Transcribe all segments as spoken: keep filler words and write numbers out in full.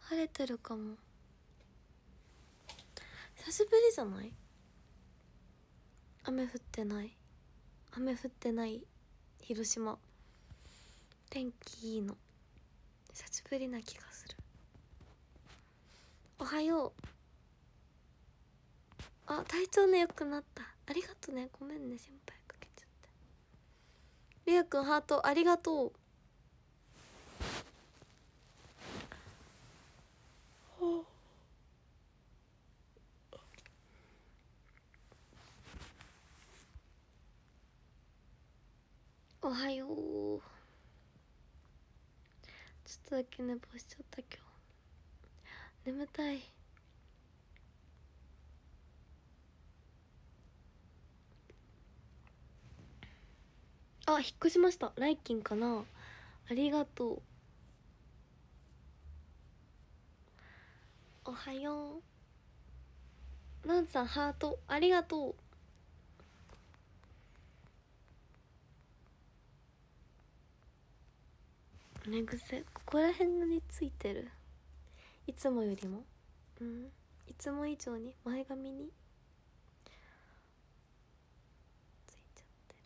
晴れてるかも。久しぶりじゃない？雨降ってない雨降ってない広島、天気いいの久しぶりな気がする。おはよう。あ、体調ね良くなった。ありがとね。ごめんね、心配かけちゃって。りあくんハートありがとう。おはよう。ちょっとだけ寝坊しちゃった今日。眠たい。あ、引っ越しました。ライキンかな。ありがとう。おはよう。なんさんハートありがとう。寝癖ここら辺についてる。いつもよりもうんいつも以上に前髪についちゃって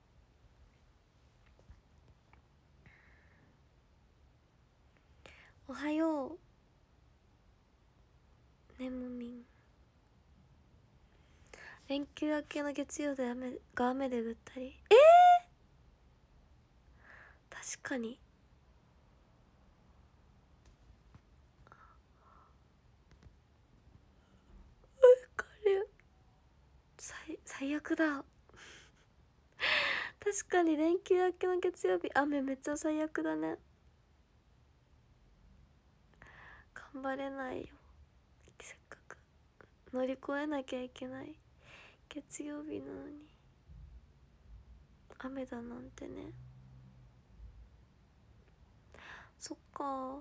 る。おはようねむみん。連休明けの月曜で雨が雨でぐったり。えー、確かにこれ最最悪だ確かに連休明けの月曜日雨めっちゃ最悪だね。頑張れないよ。せっかく乗り越えなきゃいけない月曜日なのに雨だなんてね。そっか。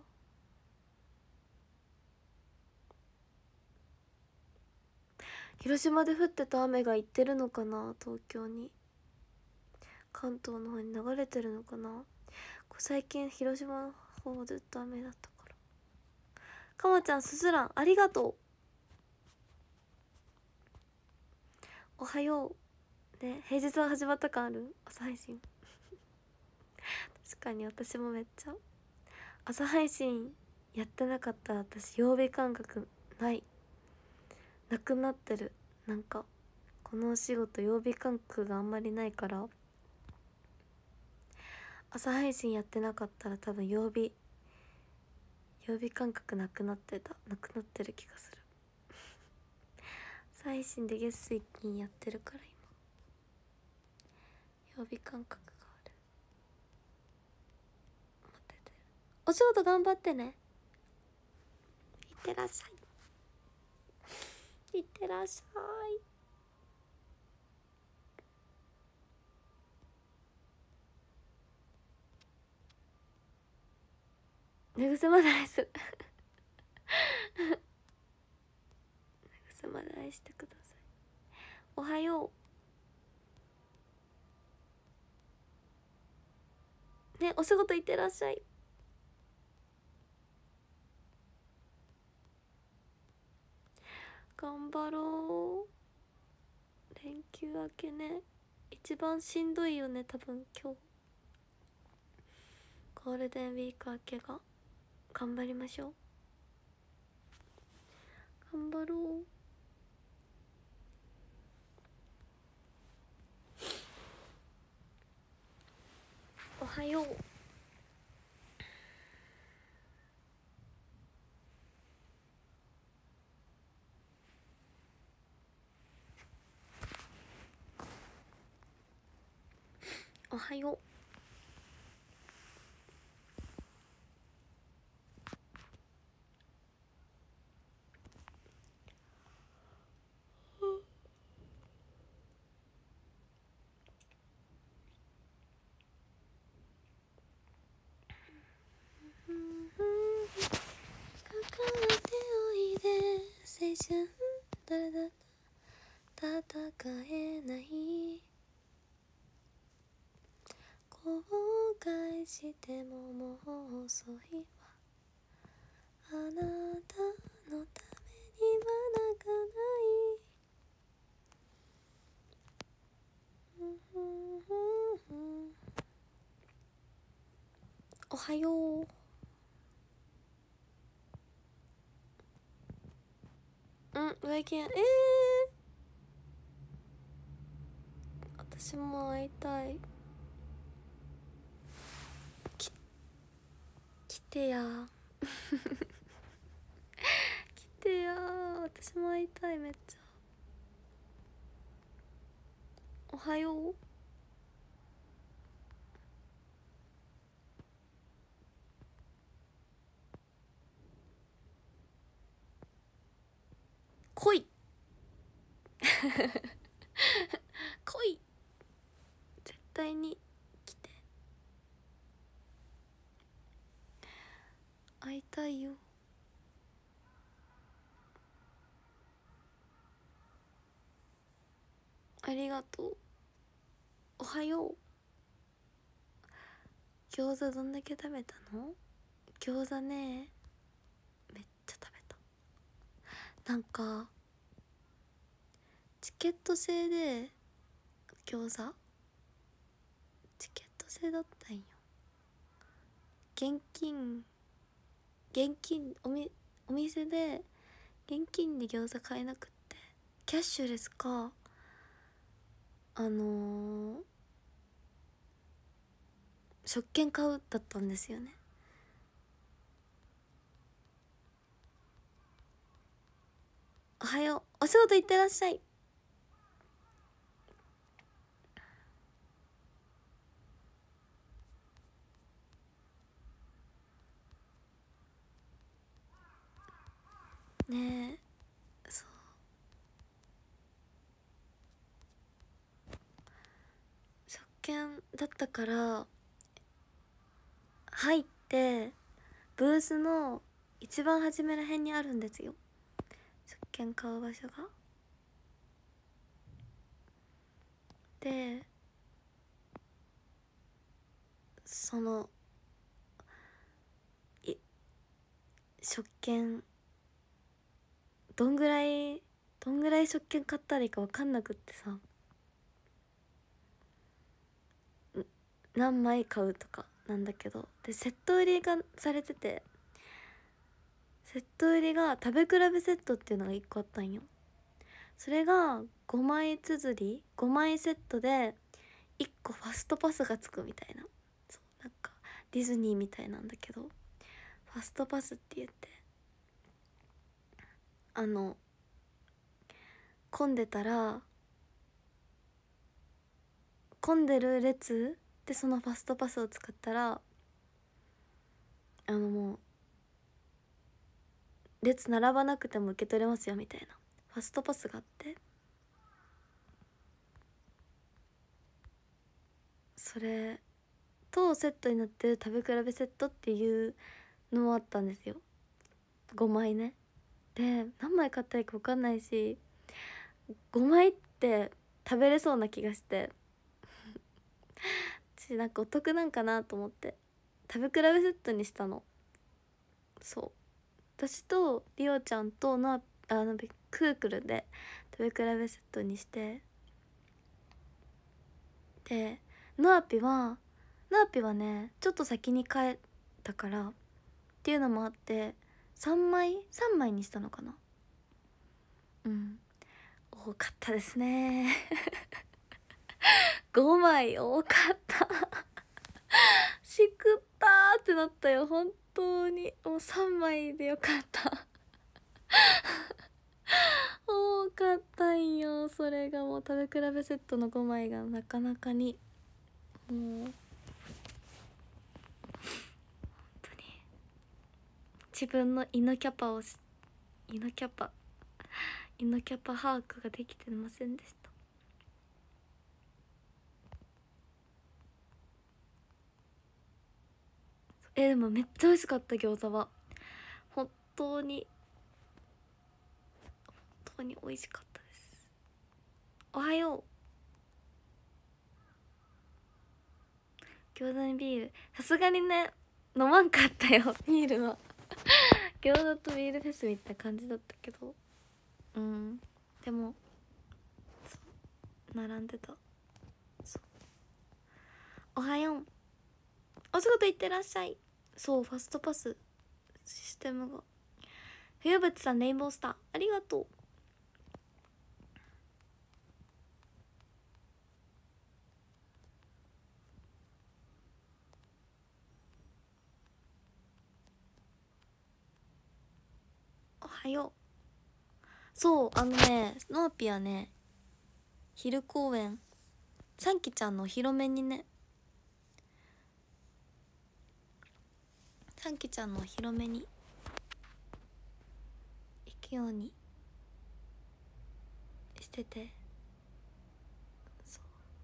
広島で降ってた雨が行ってるのかな、東京に。関東の方に流れてるのかな。最近広島の方ずっと雨だったから。かまちゃんすずらんありがとう。おはようね。平日は始まった感ある朝配信確かに私もめっちゃ朝配信やってなかったら私曜日感覚ないなくなってる。なんかこのお仕事曜日感覚があんまりないから朝配信やってなかったら多分曜日曜日感覚なくなってたなくなってる気がする朝配信で月水金やってるから今曜日感覚がある。待ってて、お仕事頑張ってね。いってらっしゃいいってらっしゃい。寝癖まで愛する寝癖まで愛してください。おはようね。お仕事行ってらっしゃい。頑張ろう。連休明けね一番しんどいよね多分今日。ゴールデンウィーク明けが頑張りましょう。頑張ろう。おはよう。おはよう。抱えておいで青春誰だ戦えない後悔してももう遅いわあなたのためには泣かないおはよう。うん上見えー、私も会いたい。き来てや来てや私も会いたいめっちゃ。おはよう。来い来い絶対に来て。会いたいよ。ありがとう。おはよう。餃子どんだけ食べたの？餃子ねめっちゃ食べた。なんかチケット制で餃子チケット制だったんよ。現金現金おみお店で現金で餃子買えなくってキャッシュレスかあのー、食券買うだったんですよね。おはよう。お仕事行ってらっしゃい。ねえそう食券だったから入ってブースの一番初めらへんにあるんですよ食券買う場所が。でそのい食券どんぐらいどんぐらい食券買ったらいいか分かんなくってさ何枚買うとかなんだけどでセット売りがされててセット売りが食べ比べセットっていうのがいっこあったんよ。それがごまい綴りごまいセットでいっこファストパスがつくみたいな。そうなんかディズニーみたいなんだけどファストパスって言ってあの混んでたら混んでる列でそのファストパスを使ったらあのもう列並ばなくても受け取れますよみたいなファストパスがあってそれとセットになってる食べ比べセットっていうのもあったんですよ。ごまいね。で何枚買ったらいいか分かんないしごまいって食べれそうな気がして私なんかお得なんかなと思って食べ比べセットにしたの。そう私とリオちゃんとのあのクークルで食べ比べセットにしてでノアピはノアピはねちょっと先に帰ったからっていうのもあってさんまいさんまいにしたのかな。うん多かったですねごまい多かったしくったーってなったよ本当に。もうさんまいでよかった多かったんよそれが。もう食べ比べセットのごまいがなかなかにもう本当に自分の胃のキャパを胃のキャパ胃のキャパ把握ができてませんでした。えでもめっちゃ美味しかった餃子は本当に本当に美味しかったです。おはよう。餃子にビールさすがにね飲まんかったよビールは餃子とビールフェスみたいな感じだったけど、うん、でも並んでた。そう、おはよう、お仕事行ってらっしゃい。そう、ファストパスシステムが。冬渕さん、レインボースターありがとう。おはよう。そう、あのね、ノーピはね、昼公演、さんきちゃんのお披露目にね、さんきちゃんのお披露目に行くようにしてて、そう、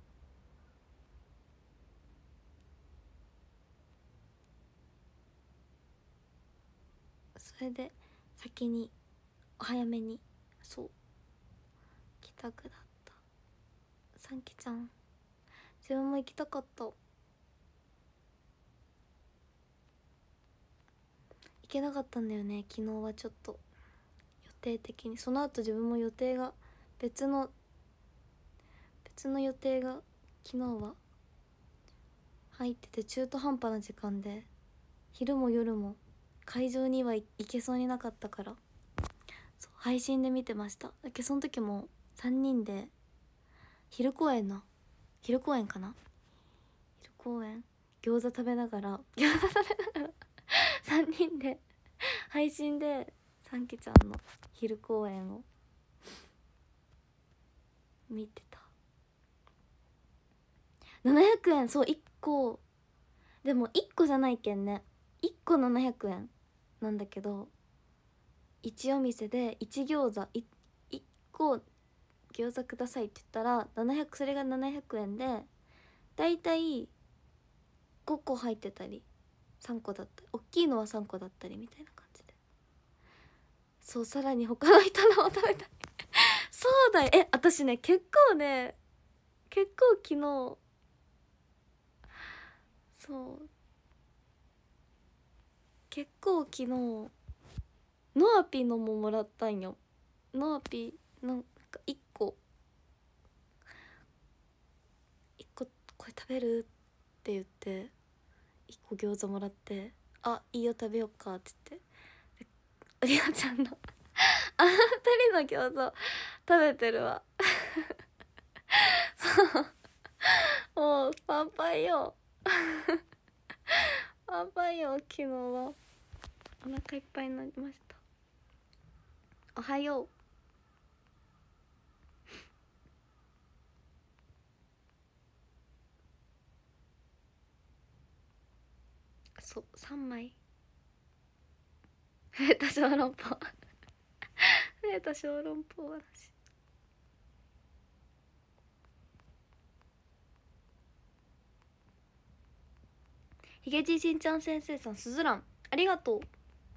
それで先にお早めに、そう、帰宅だった。さんきちゃん、自分も行きたかった。行けなかったんだよね、昨日は。ちょっと予定的に、その後自分も予定が別の別の予定が昨日は入ってて、中途半端な時間で昼も夜も会場には行けそうになかったから、そう、配信で見てました。だけどその時もさんにんで昼公演の昼公演かな昼公演餃子食べながら餃子食べながらさんにんで配信でさんきちゃんの昼公演を見てた。ななひゃくえん、そう、いっこでもいっこじゃないけんね、いっこななひゃくえんなんだけど、いちお店でいち餃子 い, いっこ餃子くださいって言ったらななひゃく、それがななひゃくえんで、だいたいごこ入ってたりさんこだったり、大きいのはさんこだったりみたいな感じで、そう、さらに他の人のを食べたりそうだよ、え、私ね、結構ね、結構昨日、そう、結構昨日ノアピのももらったんよ。ノアピなんかいっこいっここれ食べるって言っていっこ餃子もらって、あ、いいよ食べようかって言って、りなちゃんのあのふたりの餃子食べてるわそうもうパンパンよパンパンよ。昨日はお腹いっぱいになりました。おはよう。そう、さんまい増えた小籠包増えた小籠包話。ひげじいしんちゃん先生さん、すずらんありがとう。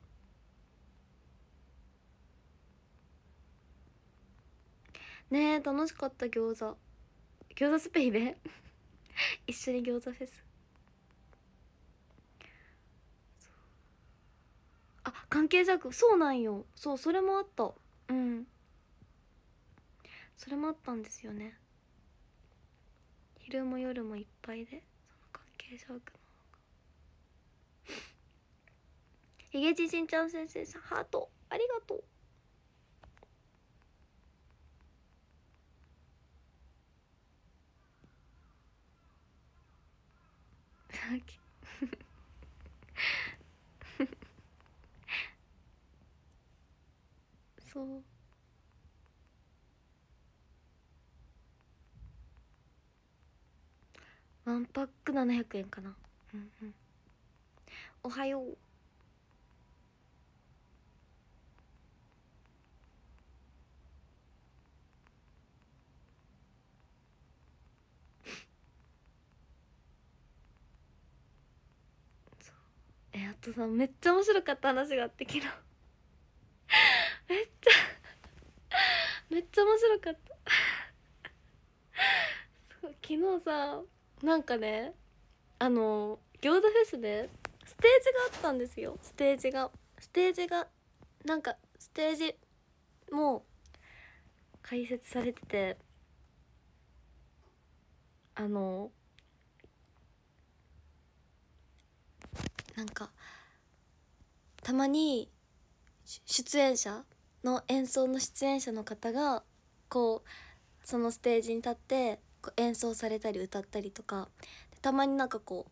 ねえ、楽しかった。餃子餃子スペイで一緒に餃子フェス。あ、関係弱、そうなんよ。そう、それもあった。うん、それもあったんですよね。昼も夜もいっぱいで、その関係弱のひげじしんちゃん先生さん、ハートありがとう。そう、ワンパックななひゃくえんかな。うんうん、おはよう。え、あとさ、めっちゃ面白かった話があって昨日めっちゃめっちゃ面白かったそう昨日さ、なんかね、あの餃子フェスでステージがあったんですよ。ステージがステージがなんかステージも解説されてて、あのなんかたまに出演者の演奏の出演者の方がこうそのステージに立ってこう演奏されたり歌ったりとか、たまになんかこう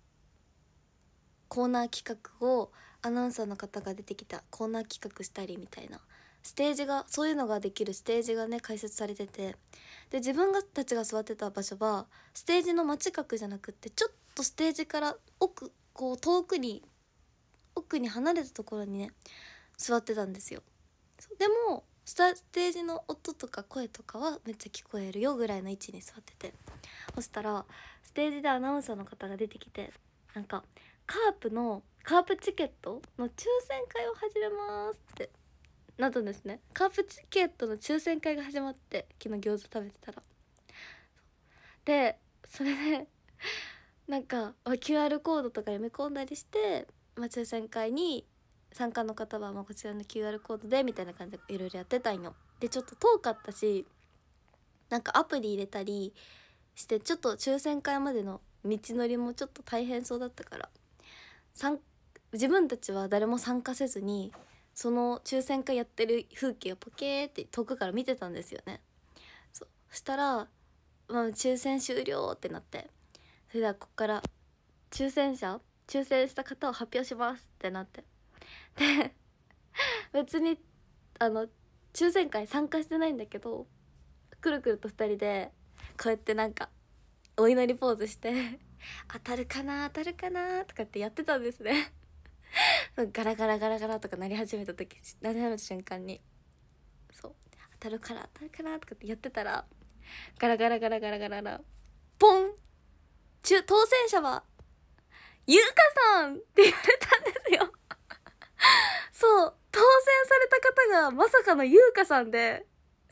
コーナー企画をアナウンサーの方が出てきたコーナー企画したりみたいなステージが、そういうのができるステージがね開設されてて、で自分がたちが座ってた場所はステージの真近くじゃなくってちょっとステージから奥こう遠くに奥に離れたところにね座ってたんですよ。でもスタステージの音とか声とかはめっちゃ聞こえるよぐらいの位置に座ってて、そしたらステージでアナウンサーの方が出てきて、なんかカープのカープチケットの抽選会を始めますってなったんですね。カープチケットの抽選会が始まって、昨日餃子食べてたらでそれでなんか キューアール コードとか読み込んだりして、まあ、抽選会に参加の方はまあこちらの キューアール コードでみたいな感じでいろいろやってたんよ。でちょっと遠かったし、なんかアプリ入れたりしてちょっと抽選会までの道のりもちょっと大変そうだったから、自分たちは誰も参加せずにその抽選会やってる風景をポケーって遠くから見てたんですよね。そうそしたら、まあ、抽選終了ってなって、それではここから抽選者抽選した方を発表しますってなって、で別にあの抽選会参加してないんだけど、くるくるとふたりでこうやってなんかお祈りポーズして当たるかな当たるかなとかってやってたんですねガラガラガラガラとか鳴り始めた時鳴り始めた瞬間に、そう当たるから当たるかなとかってやってたら、ガラガラガラガラガラガラポン、中当選者はゆうかさんって言われたんですよそう当選された方がまさかのゆうかさんで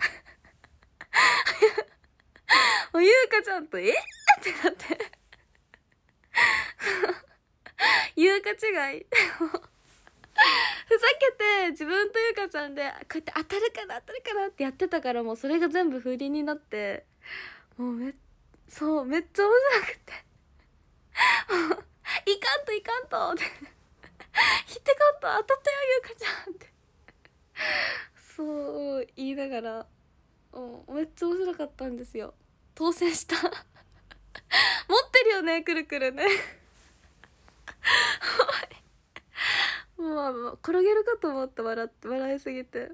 もうゆうかちゃんとえってなってゆうか違いふざけて自分とゆうかちゃんでこうやって当たるかな当たるかなってやってたから、もうそれが全部振りになって、もうめそうめっちゃ面白くていかんといかんとって引ってかんと当たったよゆうかちゃんってそう言いながら、うん、めっちゃ面白かったんですよ。当選した持ってるよねくるくるねもう転げるかと思って笑って笑いすぎて、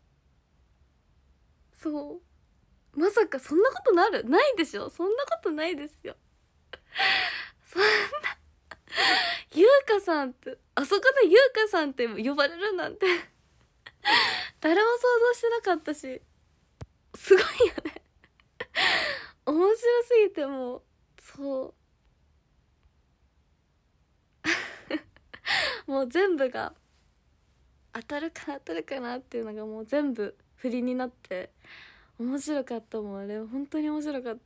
そうまさかそんなことなるないでしょ、そんなことないですよそんなゆうかさんってあそこでゆうかさんって呼ばれるなんて誰も想像してなかったし、すごいよね面白すぎて、もうそうもう全部が当たるかな当たるかなっていうのがもう全部振りになって面白かったもん。あれ本当に面白かった。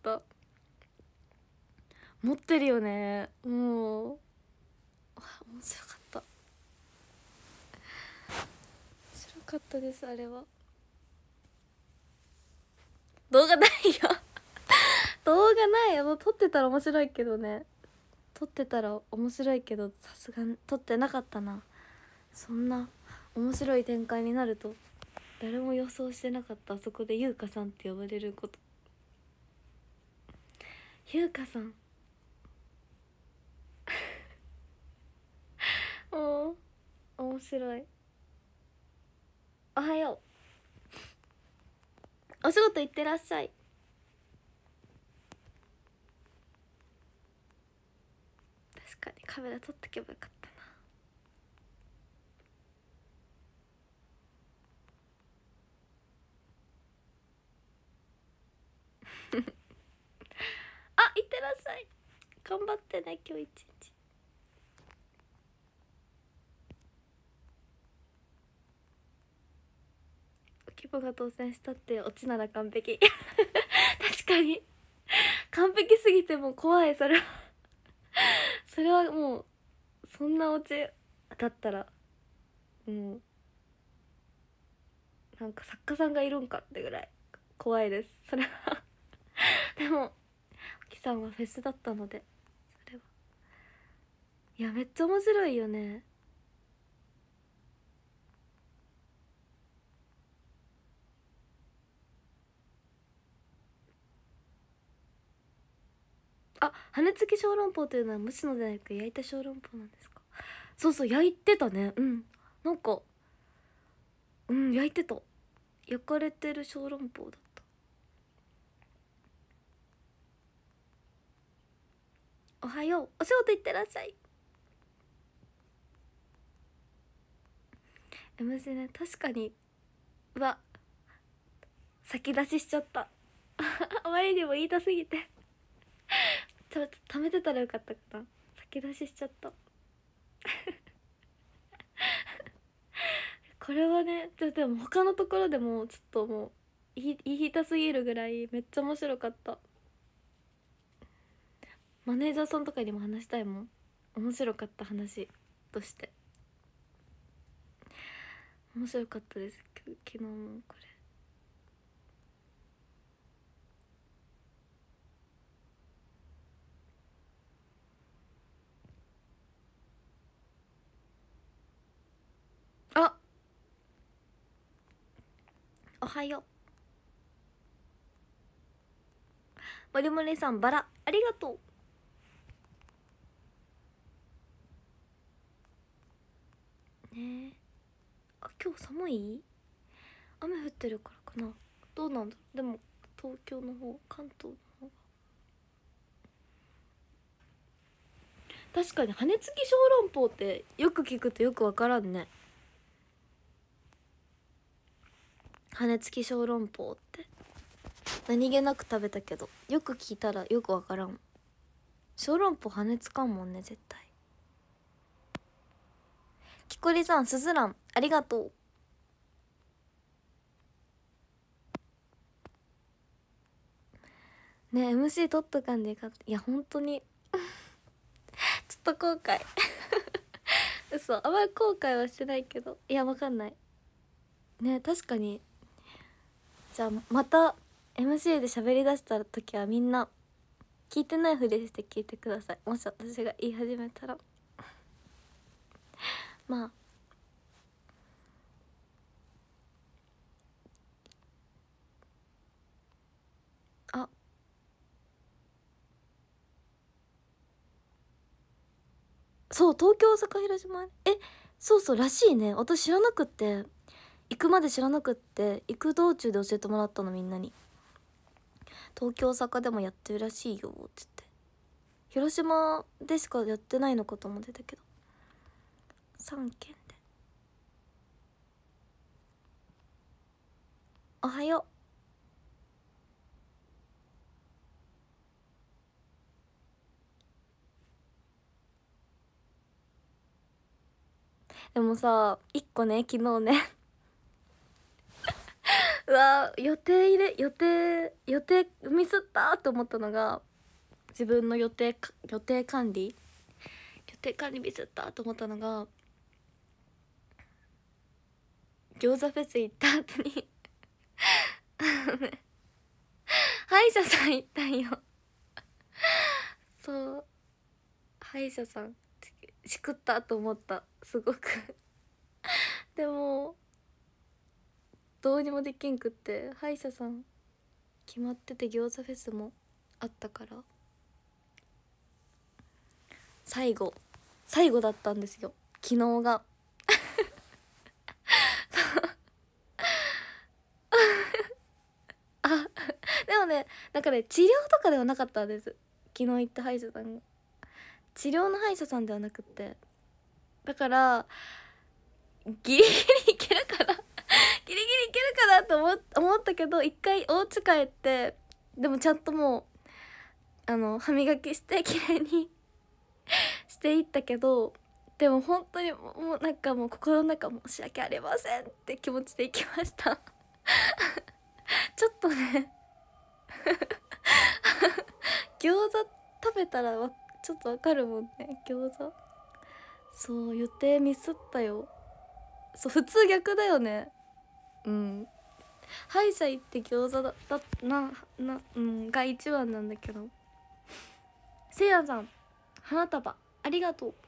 持ってるよね、もう面白かった面白かったです。あれは動画ないよ動画ないよ、もう撮ってたら面白いけどね、撮ってたら面白いけどさすがに撮ってなかったな。そんな面白い展開になると誰も予想してなかった。あそこでゆうかさんって呼ばれること、ゆうかさんもう面白い。おはよう、お仕事行ってらっしゃい。確かにカメラ撮ってけばよかったなあ、行ってらっしゃい、頑張ってね今日一日。規模が当選したってオチなら完璧確かに完璧すぎてもう怖い、それはそれはもうそんなオチだったらもうなんか作家さんがいるんかってぐらい怖いですそれはでもきさんはフェスだったので、それはいやめっちゃ面白いよね。あ、羽根付き小籠包というのは蒸すのではなく焼いた小籠包なんですか？そうそう、焼いてたね。うん、なんかうん焼いてた、焼かれてる小籠包だった。おはよう、お仕事行ってらっしゃい。 エムジー ね、確かに。うわ、先出ししちゃったあまりにも言いたすぎてちょっと貯めてたらよかったかな。先出ししちゃったこれはね、ちょでも他のところでもちょっともう言い言いたすぎるぐらいめっちゃ面白かった。マネージャーさんとかにも話したいもん、面白かった話として。面白かったです、昨日もこれ。あ、おはよう。もりもりさん、バラありがとうねえ。あ、今日寒い？雨降ってるからかな、どうなんだろう。でも東京の方、関東の方、確かに羽根付き小籠包ってよく聞くとよくわからんね。羽根付き小籠包って何気なく食べたけど、よく聞いたらよくわからん。小籠包羽根つかんもんね絶対。きこりさん、すずらんありがとうね。 エムシー 取っとかんでよかった。いや本当にちょっと後悔嘘、あんまり後悔はしてないけど、いやわかんないね。確かに。じゃあまた エムシー で喋りだした時はみんな聞いてないふりして聞いてください、もし私が言い始めたらまああ、そう、東京、大阪、広島、え、そうそうらしいね。私知らなくって、行くまで知らなくって、行く道中で教えてもらったの、みんなに。東京、大阪でもやってるらしいよって言って。広島でしかやってないのかと思ってたけど、さんけんで。おはよう。でもさ、一個ね、昨日ねうわ、予定入れ予定予定ミスったと思ったのが、自分の予定予定管理予定管理ミスったと思ったのが、餃子フェス行った後に歯医者さん行ったんよそう、歯医者さんしくったと思った、すごくでもどうにもできんくって、歯医者さん決まってて、餃子フェスもあったから、最後最後だったんですよ昨日があでもね、なんかね、治療とかではなかったんです、昨日行った歯医者さんが。治療の歯医者さんではなくって、だからギリギリいけるかなギリギリいけるかなと思思ったけど、一回お家帰って、でもちゃんともうあの歯磨きして綺麗にしていったけど、でも本当にもうなんかもう心の中、申し訳ありませんって気持ちで行きましたちょっとね餃子食べたらわちょっとわかるもんね、餃子。そう、予定ミスったよ。 そう、普通逆だよね。うん、歯医者行って餃子だだななうんが一番なんだけど。せいやさん花束ありがとう。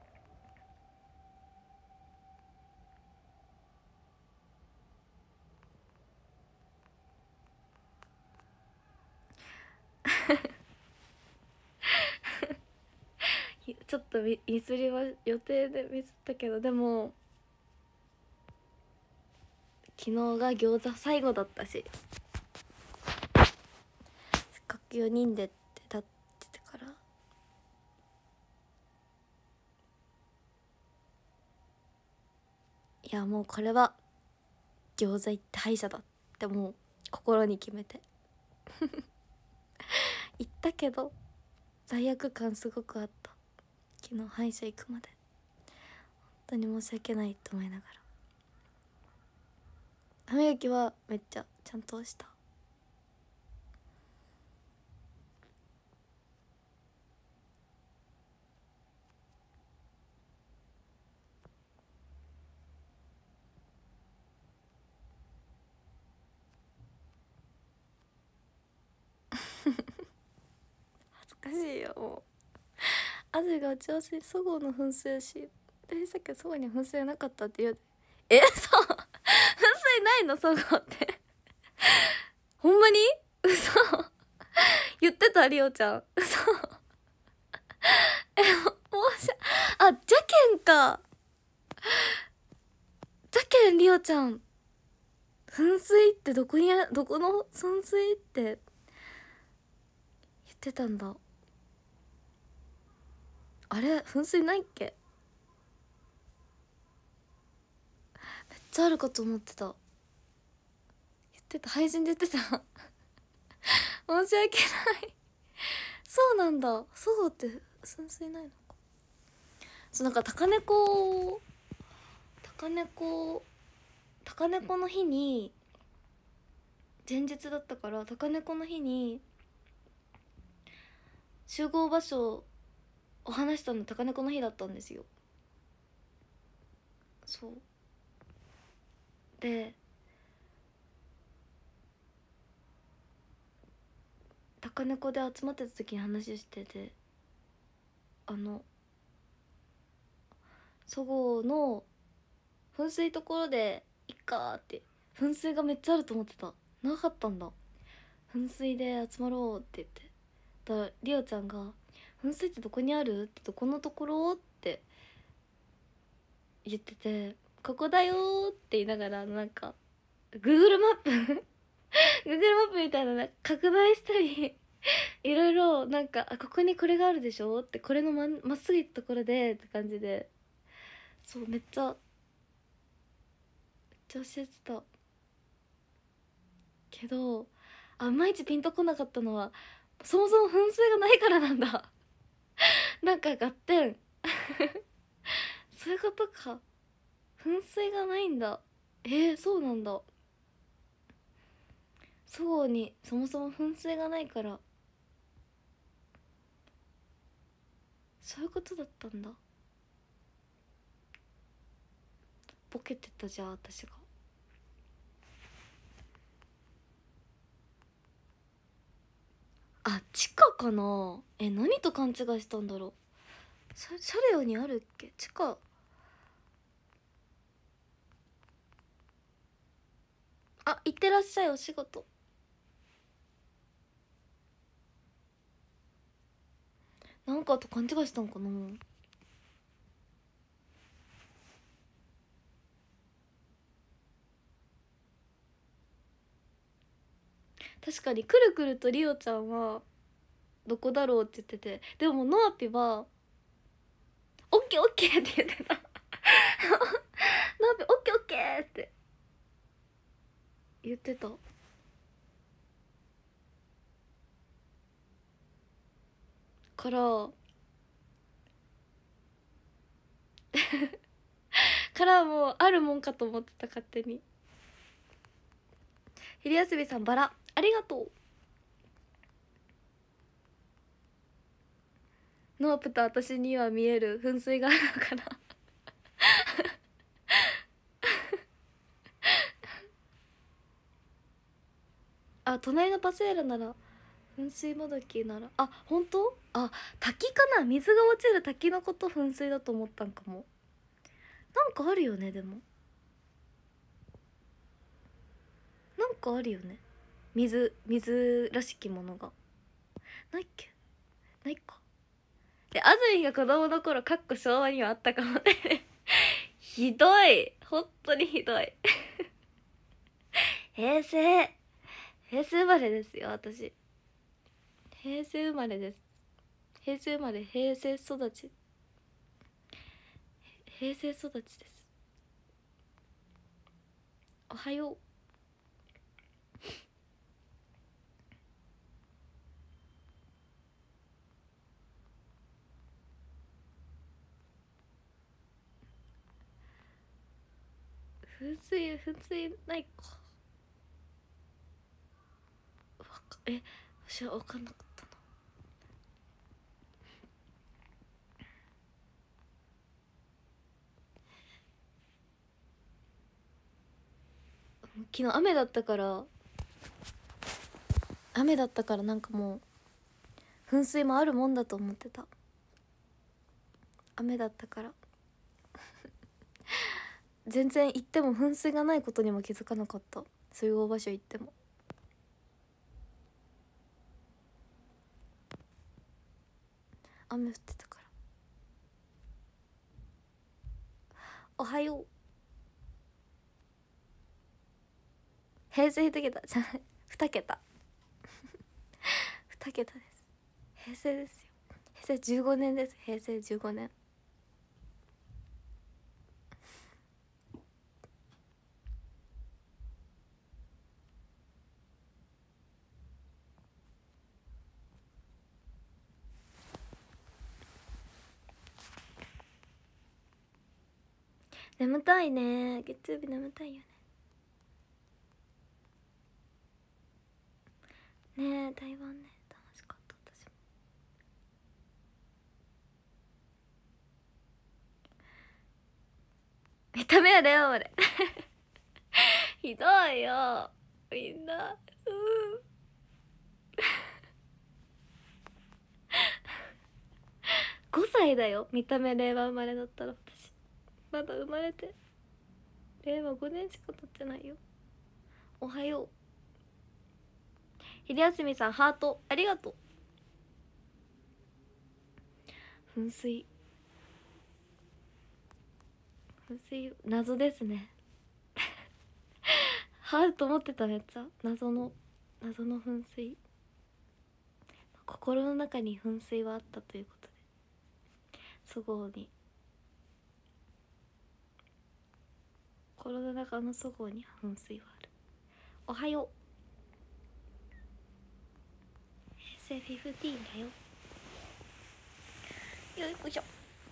ちょっとミスりは予定でミスったけど、でも昨日が餃子最後だったし、せっかくよにんでって立ってたから、いやもうこれは餃子行って歯医者だってもう心に決めて行ったけど罪悪感すごくあった。昨日歯医者行くまで本当に申し訳ないと思いながら、歯磨きはめっちゃちゃんとした。恥ずかしいよもう。あずが打ち合わせそごうの噴水やし、でさっきそごうに噴水なかったって言う。え、そう、噴水ないのそごうってほんまに嘘言ってたりおちゃん嘘え、もうしあ、じゃけんか。じゃけんりおちゃん噴水ってどこにあ、どこの噴水って言ってたんだ。あれ噴水ないっけ。めっちゃあるかと思ってた。言ってた、配信で言ってた申し訳ないそうなんだ。そうって噴水ないのか。そう、なんか高猫高猫高猫の日に、前日だったから高猫の日に集合場所を話したの高猫の日だったんですよ。そうで高猫で集まってた時に話してて、あのそごうの噴水ところでいっかーって、噴水がめっちゃあると思ってた。なかったんだ。噴水で集まろうって言って、だからりおちゃんが「噴水ってどこにある?」って「どこのところ?」って言ってて「ここだよ」って言いながら、なんか Google マップGoogle マップみたいなの拡大したりいろいろなんか「あ、ここにこれがあるでしょ」って、これのままっすぐ行ったところでって感じで、そうめっちゃめっちゃ教えてたけど、あ、いまいちピンとこなかったのはそもそも噴水がないからなんだなんか合点そういうことか。噴水がないんだ。えー、そうなんだ。そごうにそもそも噴水がないから、そういうことだったんだ。ボケてたじゃあ私が。あ、地下かな。え、何と勘違いしたんだろう。シャシャレオにあるっけ地下。あ、行ってらっしゃいお仕事。なんかと勘違いしたんかな。確かにくるくるとリオちゃんはどこだろうって言ってて、でもノアピはオッケーオッケーって言ってたノアピオッケーオッケーって言ってたからからもうあるもんかと思ってた勝手に。昼休みさんバラありがとう。ノープと私には見える噴水があるのかなあ、隣のパセーラなら噴水もどきなら、あ、本当？あ、滝かな、水が落ちる滝のこと噴水だと思ったんかも。なんかあるよね、でもなんかあるよね、水水らしきものがないっけ、ないか。で、安住が子供の頃かっこ昭和にはあったかもねひどい、本当にひどい平成平成生まれですよ私。平成生まれです。平成生まれ、平成育ち、平成育ちです。おはよう。噴水噴水ないか。わかえ私は分かんなかったな。昨日雨だったから雨だったからなんかもう噴水もあるもんだと思ってた。雨だったから全然行っても噴水がないことにも気づかなかった。水郷場所行っても雨降ってたから。おはよう。平成一桁じゃない二桁二桁です。平成ですよ。平成じゅうごねんです。平成じゅうごねん。眠たいね、月曜日眠たいよね。ねえ、台湾ね、楽しかった私も。見た目はレオまでひどいよみんな。うんごさいだよ、見た目令和生まれだったら。私まだ生まれて令和ごねんしか経ってないよ。おはよう。昼休みさんハートありがとう。噴水噴水謎ですねあると思ってた。めっちゃ謎の謎の噴水。心の中に噴水はあったということで、そごうに心の中のそごうに噴水はある。おはよう。平成フィフティーンだよ。よいしょ。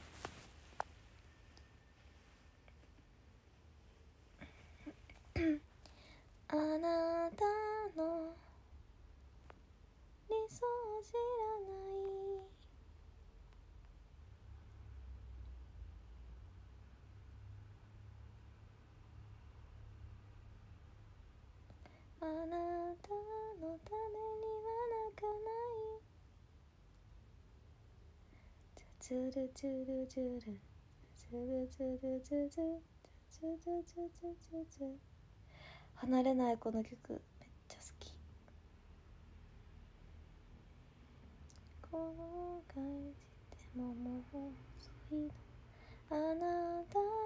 あなたの理想を知らないあなたのためには泣かないチュルチュルチュルチュルチュルチュルチュルチュルチュルチュルチュル。離れないこの曲めっちゃ好き。後悔してももう遅いのあなたのためには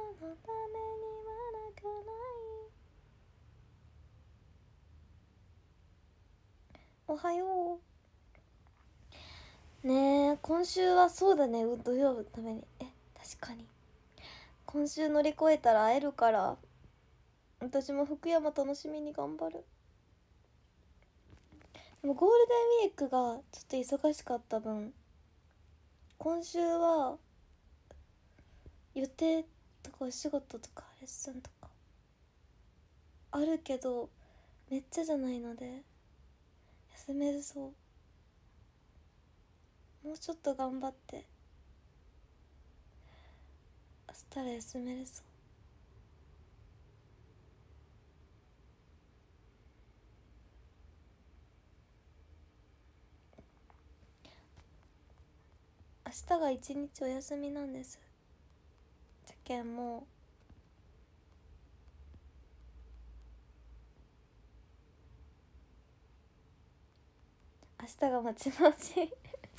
泣かないおはよう。ねえ、今週はそうだね、土曜日のために。え、確かに今週乗り越えたら会えるから、私も福山楽しみに頑張る。でもゴールデンウィークがちょっと忙しかった分、今週は予定とかお仕事とかレッスンとかあるけどめっちゃじゃないので休めるそう。もうちょっと頑張って明日ら休めるそう。 日が一日お休みなんです。じゃけんもう明日が待ち遠しい明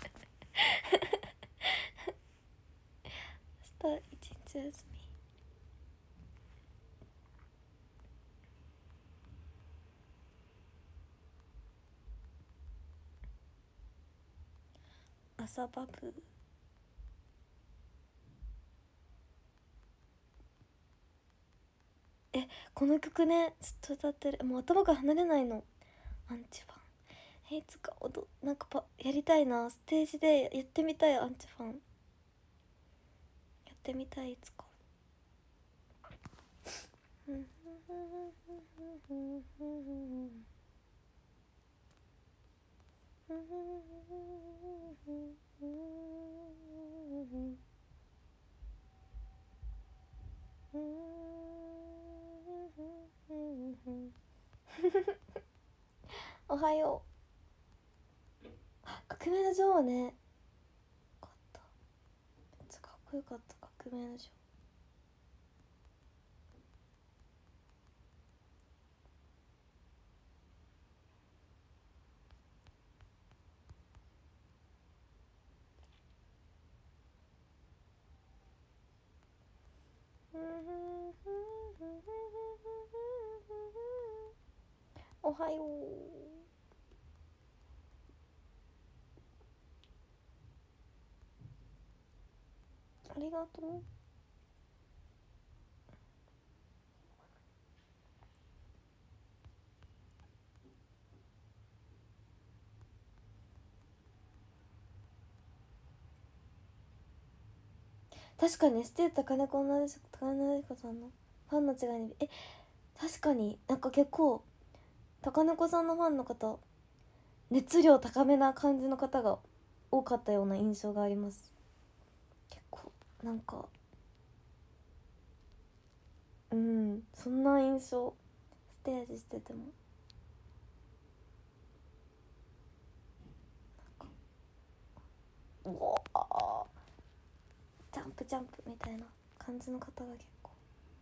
日一日お休み。朝バブ。え、この曲ねずっと歌ってる。もう頭から離れないの。アンチファン。え、いつか踊なんかパやりたいな。ステージでやってみたい。アンチファンやってみたい。いつかおはよう。革命の女王ね。かっためっちゃかっこよかった。革命の女王。おはよう。ありがとう。確かにステータ金子なでしこ高根なでしこさんのファンの違いにえ確かになんか結構高根子さんのファンの方熱量高めな感じの方が多かったような印象があります。結構なんかうんそんな印象ステージしててもなんかうおージャンプジャンプみたいな感じの方が結構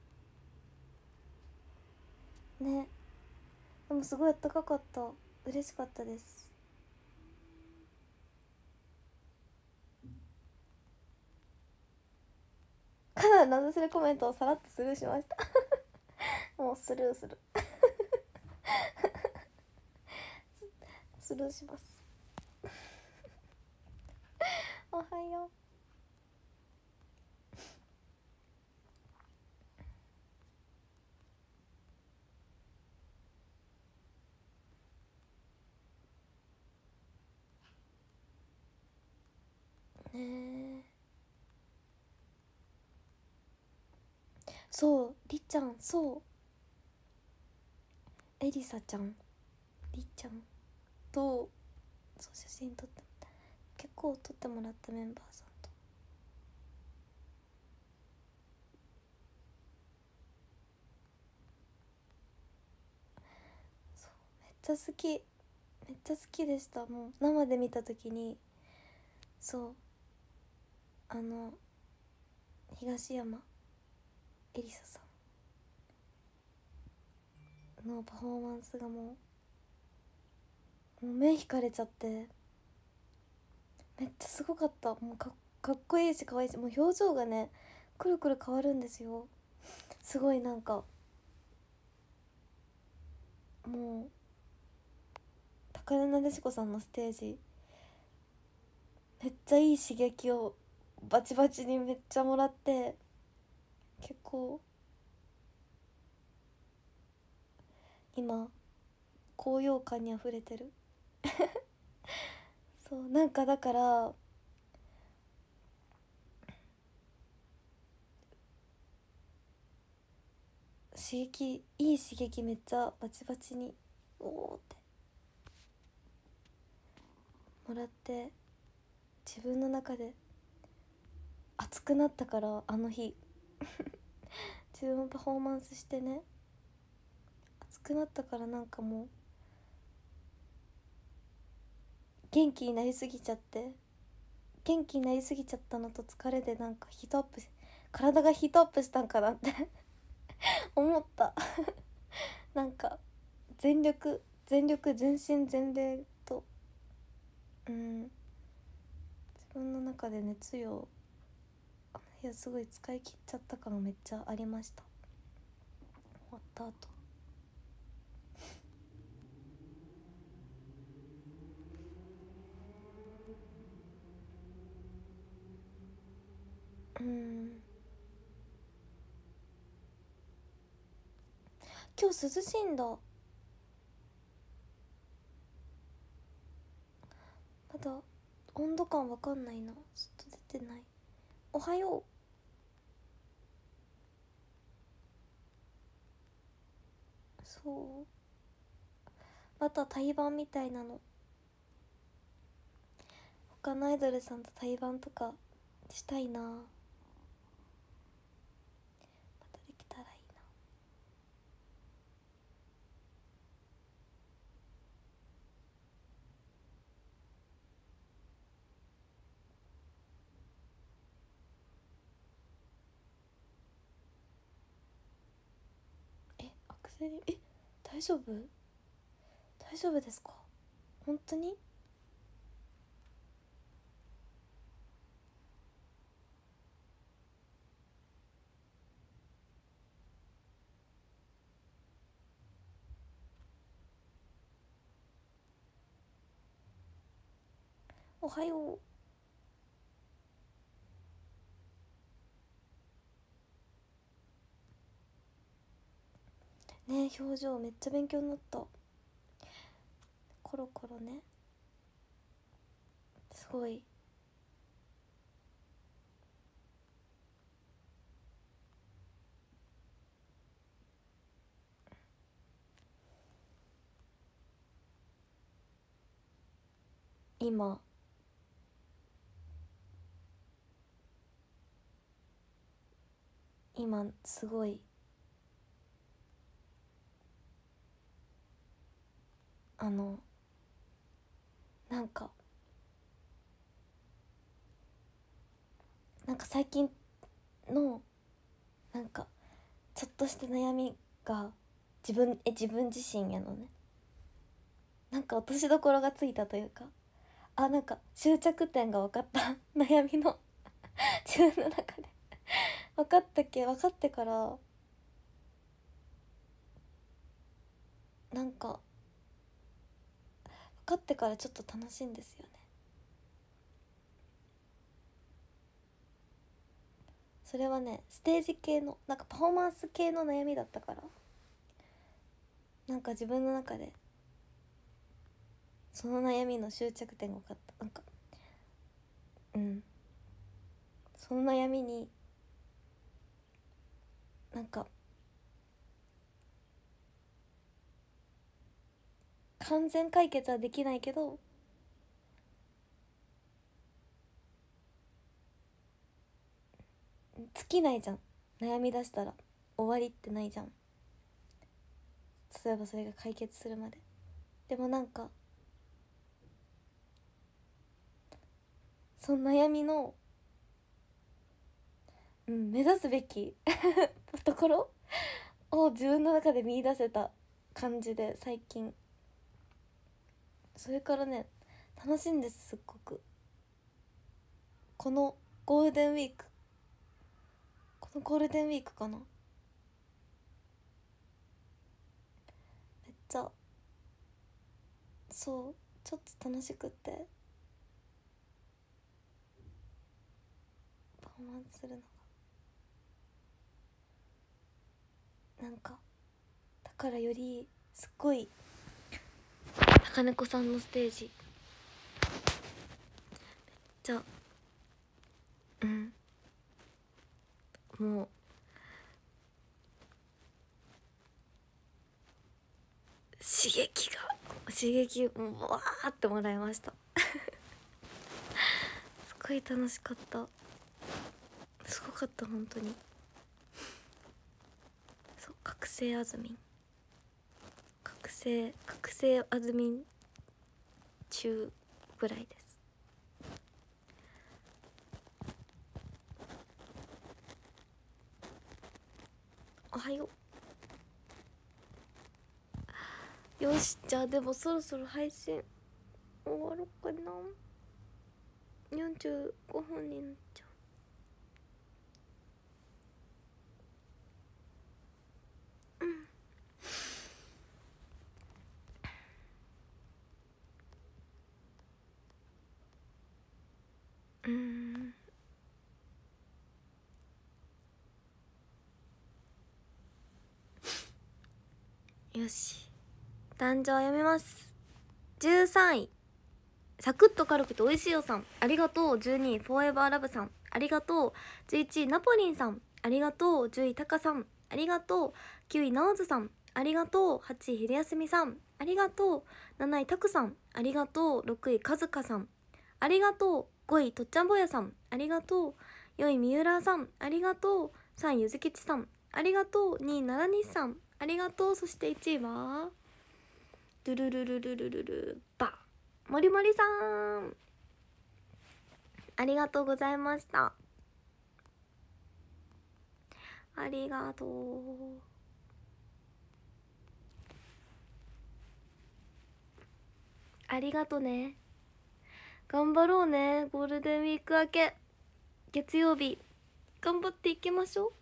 ね。でもすごいあったかかった。嬉しかったです。かなり謎するコメントをさらっとスルーしましたもうスルーするスルーしますおはようねえ。そうりっちゃんそうエリサちゃんりっちゃんとそう写真撮って結構撮ってもらったメンバーさんとそうめっちゃ好きめっちゃ好きでした。もう生で見た時にそうあの東山エリサさんのパフォーマンスがもうもう目引かれちゃってめっちゃすごかった。もうかかっこいいし可愛いしもう表情がねくるくる変わるんですよ。すごいなんかもう高根なでしこさんのステージめっちゃいい刺激をバチバチにめっちゃもらって結構今高揚感にあふれてるそうなんかだから刺激いい刺激めっちゃバチバチにおおってもらって自分の中で熱くなったからあの日自分もパフォーマンスしてね熱くなったからなんかもう元気になりすぎちゃって元気になりすぎちゃったのと疲れでなんかヒートアップ体がヒートアップしたんかなって思ったなんか全力全力全身全霊とうん自分の中で熱量あの部屋すごい使い切っちゃった感がめっちゃありました。終わった後うん今日涼しいんだ。まだ温度感わかんないな。外出てない。おはよう。そうまた対バンみたいなの他のアイドルさんと対バンとかしたいな。またできたらいいな。えアクセルえ大丈夫大丈夫ですか本当に。おはようね。表情めっちゃ勉強になった。コロコロねすごい今今すごいあのなんかなんか最近のなんかちょっとした悩みが自分え自分自身やのね。なんか落としどころがついたというかあなんか終着点が分かった悩みの自分の中で分かったっけ分かってからなんか分かってからちょっと楽しいんですよね。それはねステージ系のなんかパフォーマンス系の悩みだったからなんか自分の中でその悩みの終着点が分かった。なんかうんその悩みになんか完全解決はできないけど尽きないじゃん。悩み出したら終わりってないじゃん。例えばそれが解決するまで。でもなんかその悩みの、うん、目指すべきところを自分の中で見出せた感じで最近それからね楽しいんです。すっごくこのゴールデンウィークこのゴールデンウィークかなめっちゃそうちょっと楽しくってパフォーマンスするのがなんかだからよりすっごい高猫さんのステージじゃあうんもう刺激が刺激もうわーってもらいましたすごい楽しかった。すごかった本当に。そう覚醒あずみん覚醒覚醒あずみん中ぐらいです。 はよう。よし、じゃあでもそろそろ配信終わろうかな。よんじゅうごふんになっちゃう。うん、よし、誕生読みます。じゅうさんい、サクッと軽くて美味しいよさん、ありがとう。じゅうにい、フォーエバーラブさん、ありがとう。じゅういちい、ナポリンさん、ありがとう。じゅうい、タカさん、ありがとう。きゅうい、ナオズさん、ありがとう。はちい、ひでやすみさん、ありがとう。なない、タクさん、ありがとう。ろくい、カズカさん、ありがとう。ごい、とっちゃんぼやさん、ありがとう。よんい、みうらさん、ありがとう。さんい、ゆずきちさん、ありがとう。にい、ななにさん、ありがとう。そしていちいはドゥルルルルルルルバもりもりさん、ありがとうございました。ありがとう。ありがとね。頑張ろうね。ゴールデンウィーク明け月曜日頑張っていきましょう。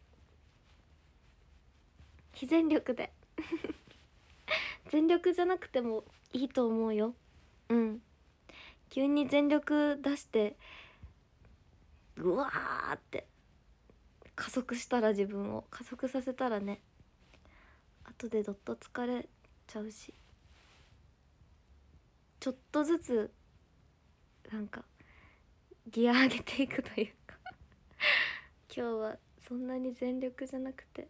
非全力で全力じゃなくてもいいと思うよ。うん、急に全力出してうわーって加速したら、自分を加速させたらね、後でどっと疲れちゃうし、ちょっとずつなんかギア上げていくというか今日はそんなに全力じゃなくて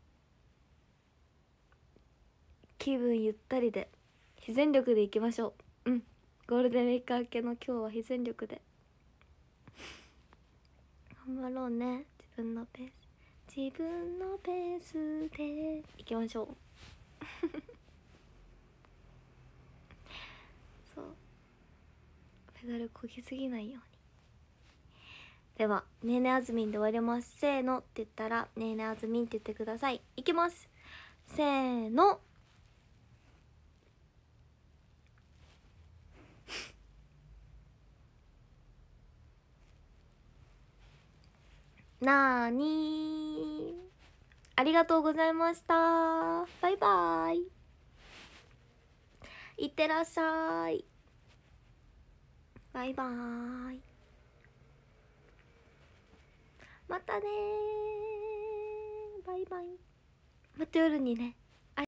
気分ゆったりで非全力でいきましょう。うん、ゴールデンウィーク明けの今日は非全力で頑張ろうね。自分のペース自分のペースでいきましょうそう、ペダルこぎすぎないように。では、ねえねえあずみんで終わります。せーのって言ったらねえねえあずみんって言ってください。いきます。せーのなーにー、ありがとうございました。バイバーイ。いってらっしゃい。バイバーイ。またねー。バイバイ。また夜にね。